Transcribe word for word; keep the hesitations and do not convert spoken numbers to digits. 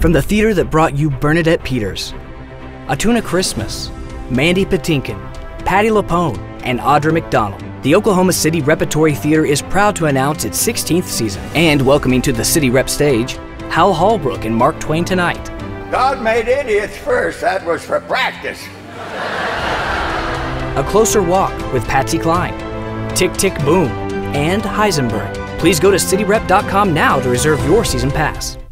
From the theater that brought you Bernadette Peters, A Tuna Christmas, Mandy Patinkin, Patti LuPone, and Audra McDonald, the Oklahoma City Repertory Theatre is proud to announce its sixteenth season and welcoming to the City Rep stage, Hal Holbrook and Mark Twain Tonight. God made idiots first, that was for practice. A Closer Walk with Patsy Cline, Tick Tick Boom, and Heisenberg. Please go to city rep dot com now to reserve your season pass.